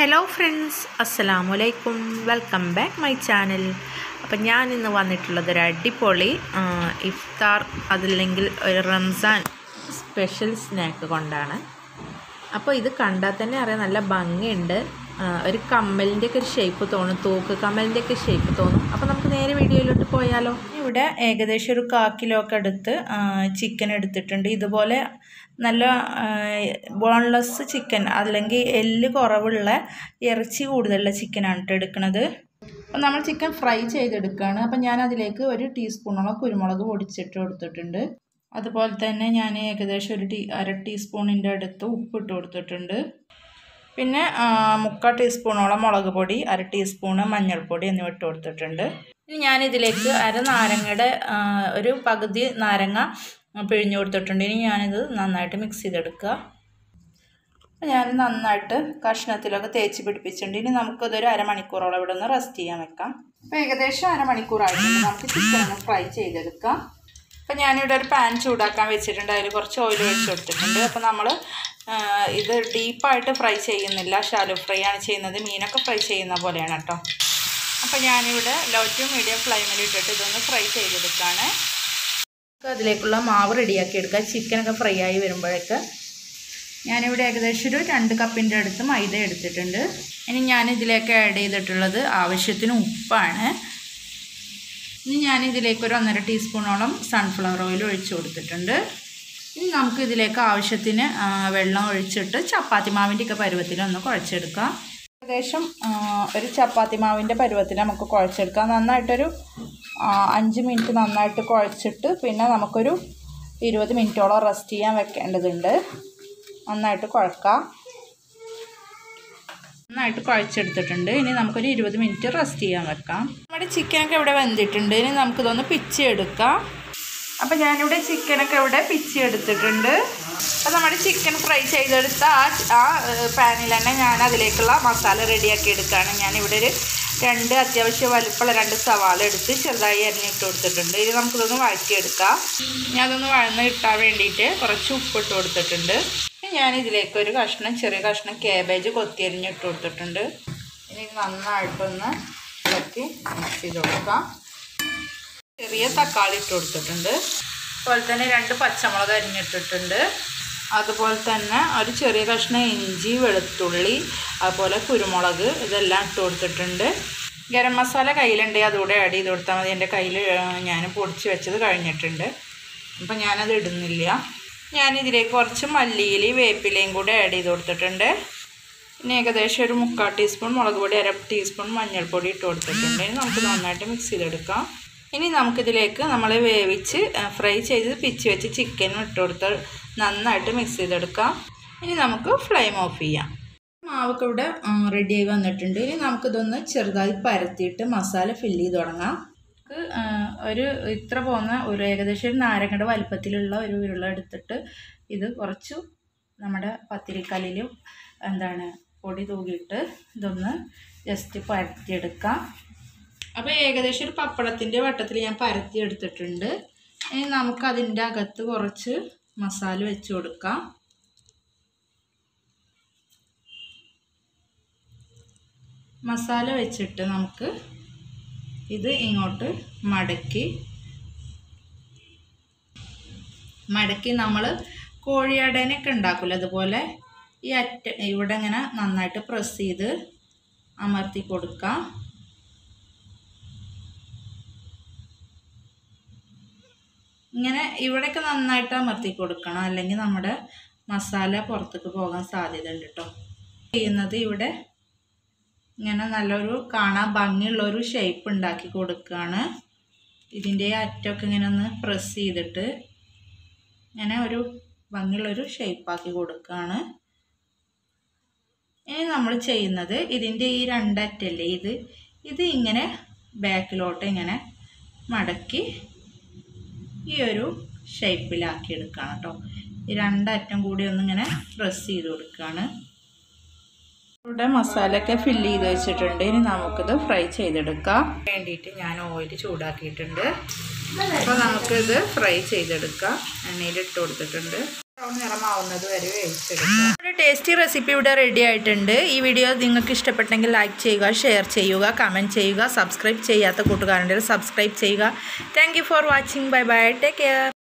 Hello friends, അസ്സലാമലൈക്കും. Welcome back my channel. അപ്പം ഞാൻ ഇന്ന് വന്നിട്ടുള്ളത് ഒരു അടിപൊളി ഇഫ്താർ അതല്ലെങ്കിൽ ഒരു റംസാൻ സ്പെഷ്യൽ സ്നാക്ക് കൊണ്ടാണ്. അപ്പോൾ ഇത് കണ്ടാൽ തന്നെ അറിയാം, നല്ല ഭംഗിയുണ്ട്. ഒരു കമ്മലിൻ്റെയൊക്കെ ഒരു ഷേപ്പ് തോന്നും, തൂക്ക് കമ്മലിൻ്റെയൊക്കെ ഷേപ്പ് തോന്നും. അപ്പോൾ നമുക്ക് നേരെ വീഡിയോയിലോട്ട് പോയാലോ. ഇവിടെ ഏകദേശം ഒരു 1/4 കിലോ ഒക്കെ എടുത്ത് ചിക്കൻ എടുത്തിട്ടുണ്ട്. ഇതുപോലെ നല്ല ബോൺലെസ് ചിക്കൻ അല്ലെങ്കിൽ എല്ല് കുറവുള്ള ഇറച്ചി കൂടുതലുള്ള ചിക്കനാണ് കേട്ടോ എടുക്കുന്നത്. അപ്പോൾ നമ്മൾ ചിക്കൻ ഫ്രൈ ചെയ്തെടുക്കുകയാണ്. അപ്പം ഞാൻ അതിലേക്ക് 1 ടീസ്പൂണോളം കുരുമുളക് പൊടിച്ചിട്ട് കൊടുത്തിട്ടുണ്ട്. അതുപോലെ തന്നെ ഞാൻ ഏകദേശം ഒരു 1/2 ടീസ്പൂണിൻ്റെ അടുത്ത് ഉപ്പിട്ട് കൊടുത്തിട്ടുണ്ട്. പിന്നെ 3/4 ടീസ്പൂണോളം മുളക് പൊടി, 1/2 ടീസ്പൂണ് മഞ്ഞൾപ്പൊടി എന്നിവ ഇട്ട് കൊടുത്തിട്ടുണ്ട്. ഇനി ഞാനിതിലേക്ക് നാരങ്ങയുടെ ഒരു പകുതി നാരങ്ങ പിഴിഞ്ഞു കൊടുത്തിട്ടുണ്ട്. ഇനി ഞാനിത് നന്നായിട്ട് മിക്സ് ചെയ്തെടുക്കുക. ഞാൻ നന്നായിട്ട് കഷ്ണത്തിലൊക്കെ തേച്ച് പിടിപ്പിച്ചിട്ടുണ്ട്. ഇനി നമുക്കതൊരു അരമണിക്കൂറോളം ഇവിടെ ഒന്ന് റെസ്റ്റ് ചെയ്യാൻ വെക്കാം. അപ്പോൾ ഏകദേശം അരമണിക്കൂറായിട്ടുണ്ട്. നമുക്ക് ചിക്കൻ ഒന്ന് ഫ്രൈ ചെയ്തെടുക്കാം. അപ്പോൾ ഞാനിവിടെ ഒരു പാൻ ചൂടാക്കാൻ വെച്ചിട്ടുണ്ട്. അതിൽ കുറച്ച് ഓയിൽ ഒഴിച്ച് കൊടുത്തിട്ടുണ്ട്. അപ്പോൾ നമ്മൾ ഇത് ഡീപ്പായിട്ട് ഫ്രൈ ചെയ്യുന്നില്ല, ഷാലോ ഫ്രൈ ആണ് ചെയ്യുന്നത്. മീനൊക്കെ ഫ്രൈ ചെയ്യുന്ന പോലെയാണ് കേട്ടോ. അപ്പോൾ ഞാനിവിടെ ലോ ടു മീഡിയം ഫ്ലെയിമിൽ ഇട്ടിട്ട് ഇതൊന്ന് ഫ്രൈ ചെയ്തെടുക്കുകയാണ്. അതിലേക്കുള്ള മാവ് റെഡിയാക്കി എടുക്കുക. ചിക്കനൊക്കെ ഫ്രൈ ആയി വരുമ്പോഴേക്ക് ഞാനിവിടെ ഏകദേശം ഒരു 2 കപ്പിൻ്റെ അടുത്ത് മൈദ എടുത്തിട്ടുണ്ട്. ഇനി ഞാനിതിലേക്ക് ആഡ് ചെയ്തിട്ടുള്ളത് ആവശ്യത്തിന് ഉപ്പാണ്. ഇനി ഞാനിതിലേക്ക് ഒരു 1.5 ടീസ്പൂണോളം സൺഫ്ലവർ ഓയിൽ ഒഴിച്ച് കൊടുത്തിട്ടുണ്ട്. ഇനി നമുക്ക് ഇതിലേക്ക് ആവശ്യത്തിന് വെള്ളം ഒഴിച്ചിട്ട് ചപ്പാത്തി മാവിൻ്റെയൊക്കെ പരുവത്തിൽ ഒന്ന് കുഴച്ചെടുക്കാം. ഏകദേശം ഒരു ചപ്പാത്തി മാവിൻ്റെ പരുവത്തിൽ നമുക്ക് കുഴച്ചെടുക്കാം. നന്നായിട്ടൊരു 5 മിനിറ്റ് നന്നായിട്ട് കുഴച്ചിട്ട് പിന്നെ നമുക്കൊരു 20 മിനിറ്റോളം റെസ്റ്റ് ചെയ്യാൻ വെക്കേണ്ടതുണ്ട്. നന്നായിട്ട് കുഴക്കാം. നന്നായിട്ട് കുഴച്ചെടുത്തിട്ടുണ്ട്. ഇനി നമുക്കൊരു 20 മിനിറ്റ് റെസ്റ്റ് ചെയ്യാൻ വെക്കാം. നമ്മുടെ ചിക്കനൊക്കെ ഇവിടെ വെന്തിട്ടുണ്ട്. ഇനി നമുക്കിതൊന്ന് പിച്ചെടുക്കാം. അപ്പോൾ ഞാനിവിടെ ചിക്കനൊക്കെ ഇവിടെ പിച്ചെടുത്തിട്ടുണ്ട്. അപ്പോൾ നമ്മുടെ ചിക്കൻ ഫ്രൈ ചെയ്തെടുത്ത ആ പാനിൽ തന്നെ ഞാൻ അതിലേക്കുള്ള മസാല റെഡിയാക്കി എടുക്കുകയാണ്. ഞാനിവിടെ ഒരു 2 അത്യാവശ്യം വലുപ്പമുള്ള 2 സവാള എടുത്ത് ചെറുതായി അരിഞ്ഞിട്ട് കൊടുത്തിട്ടുണ്ട്. ഇനി നമുക്കിതൊന്ന് വഴറ്റിയെടുക്കാം. ഞാൻ അതൊന്ന് വഴന്ന് കിട്ടാൻ വേണ്ടിയിട്ട് കുറച്ച് ഉപ്പിട്ട് കൊടുത്തിട്ടുണ്ട്. ഞാനിതിലേക്ക് ഒരു ചെറിയ കഷ്ണം കാബേജ് കൊത്തിയരിഞ്ഞിട്ട് കൊടുത്തിട്ടുണ്ട്. ഇനി നന്നായിട്ടൊന്ന് ഇളക്കി മിക്സ് ചെയ്ത് കൊടുക്കാം. ചെറിയ തക്കാളി ഇട്ട് കൊടുത്തിട്ടുണ്ട്. അതുപോലെ തന്നെ 2 പച്ചമുളക് അരിഞ്ഞിട്ടിട്ടുണ്ട്. അതുപോലെ തന്നെ ഒരു ചെറിയ കഷ്ണം ഇഞ്ചി, വെളുത്തുള്ളി, അതുപോലെ കുരുമുളക് ഇതെല്ലാം ഇട്ട് കൊടുത്തിട്ടുണ്ട്. ഗരം മസാല കയ്യിലുണ്ടെങ്കിൽ അതുകൂടെ ആഡ് ചെയ്ത് കൊടുത്താൽ മതി. എൻ്റെ കയ്യിൽ ഞാൻ പൊടിച്ച് വെച്ചത് കഴിഞ്ഞിട്ടുണ്ട്. അപ്പം ഞാനത് ഇടുന്നില്ല. ഞാനിതിലേക്ക് കുറച്ച് മല്ലിയില, വേപ്പിലയും കൂടെ ആഡ് ചെയ്ത് കൊടുത്തിട്ടുണ്ട്. പിന്നെ ഏകദേശം ഒരു 3/4 ടീസ്പൂൺ മുളക് പൊടി, 1/2 ടീസ്പൂൺ മഞ്ഞൾപ്പൊടി ഇട്ട് കൊടുത്തിട്ടുണ്ട്. ഇനി നമുക്ക് നന്നായിട്ട് മിക്സ് ചെയ്തെടുക്കാം. ഇനി നമുക്കിതിലേക്ക് നമ്മൾ വേവിച്ച് ഫ്രൈ ചെയ്ത് പിച്ച് വെച്ച് ചിക്കനും ഇട്ട് കൊടുത്ത് നന്നായിട്ട് മിക്സ് ചെയ്തെടുക്കാം. ഇനി നമുക്ക് ഫ്ലെയിം ഓഫ് ചെയ്യാം. മാവൊക്കെ ഇവിടെ റെഡിയായി വന്നിട്ടുണ്ട്. ഇനി നമുക്കിതൊന്ന് ചെറുതായി പരത്തിയിട്ട് മസാല ഫില്ല് ചെയ്ത് തുടങ്ങാം. ഒരു ഇത്ര പോകുന്ന ഒരു ഏകദേശം ഒരു നാരങ്ങയുടെ വലിപ്പത്തിലുള്ള ഒരു ഉരുള എടുത്തിട്ട് ഇത് കുറച്ച് നമ്മുടെ പത്തിരിക്കല്ലിലും പൊടി തൂകിയിട്ട് ഇതൊന്ന് ജസ്റ്റ് പരത്തിയെടുക്കാം. അപ്പോൾ ഏകദേശം ഒരു പപ്പടത്തിൻ്റെ വട്ടത്തിൽ ഞാൻ പരത്തി എടുത്തിട്ടുണ്ട്. ഇനി നമുക്കതിൻ്റെ അകത്ത് കുറച്ച് മസാല വെച്ച് കൊടുക്കാം. മസാല വെച്ചിട്ട് നമുക്ക് ഇത് ഇങ്ങോട്ട് മടക്കി നമ്മൾ കോഴിയടനൊക്കെ ഉണ്ടാക്കില്ല, അതുപോലെ ഈ ഇവിടെ ഇങ്ങനെ നന്നായിട്ട് പ്രസ് ചെയ്ത് അമർത്തി കൊടുക്കാം. ഇങ്ങനെ ഇവിടെയൊക്കെ നന്നായിട്ട് അമർത്തി കൊടുക്കണം, അല്ലെങ്കിൽ നമ്മുടെ മസാല പുറത്തേക്ക് പോകാൻ സാധ്യത ഉണ്ട് കേട്ടോ. ചെയ്യുന്നത് ഇവിടെ ഇങ്ങനെ നല്ലൊരു കാണാൻ ഭംഗിയുള്ളൊരു ഷേപ്പ് ഉണ്ടാക്കി കൊടുക്കുകയാണ്. ഇതിൻ്റെ അറ്റമൊക്കെ ഇങ്ങനെ ഒന്ന് പ്രസ് ചെയ്തിട്ട് ഇങ്ങനെ ഒരു ഭംഗിയുള്ളൊരു ഷേപ്പാക്കി കൊടുക്കുകയാണ്. ഇനി നമ്മൾ ചെയ്യുന്നത് ഇതിൻ്റെ ഈ 2 അറ്റല്ലേ, ഇത് ഇങ്ങനെ ബാക്കിലോട്ട് ഇങ്ങനെ മടക്കി ഈ ഒരു ഷേപ്പിലാക്കി എടുക്കുകയാണ് കേട്ടോ. ഈ 2 അറ്റം കൂടി ഒന്നിങ്ങനെ പ്രസ് ചെയ്ത് കൊടുക്കുകയാണ്. ഇവിടെ മസാലയൊക്കെ ഫില്ല് ചെയ്ത് വെച്ചിട്ടുണ്ട്. ഇനി നമുക്കിത് ഫ്രൈ ചെയ്തെടുക്കാം. വേണ്ടിയിട്ട് ഞാൻ ഓയിൽ ചൂടാക്കിയിട്ടുണ്ട്. അപ്പോൾ നമുക്കിത് ഫ്രൈ ചെയ്തെടുക്കാം. എണ്ണയിലിട്ട് കൊടുത്തിട്ടുണ്ട്. ബ്രൗൺ നിറമാവുന്നത് വരെ വേവിച്ചെടുക്കുക. ഒരു ടേസ്റ്റി റെസിപ്പി ഇവിടെ റെഡി ആയിട്ടുണ്ട്. ഈ വീഡിയോ നിങ്ങൾക്ക് ഇഷ്ടപ്പെട്ടെങ്കിൽ ലൈക്ക് ചെയ്യുക, ഷെയർ ചെയ്യുക, കമൻറ്റ് ചെയ്യുക. സബ്സ്ക്രൈബ് ചെയ്യാത്ത കൂട്ടുകാരുണ്ടെങ്കിൽ സബ്സ്ക്രൈബ് ചെയ്യുക. Thank you for watching. Bye bye. Take care.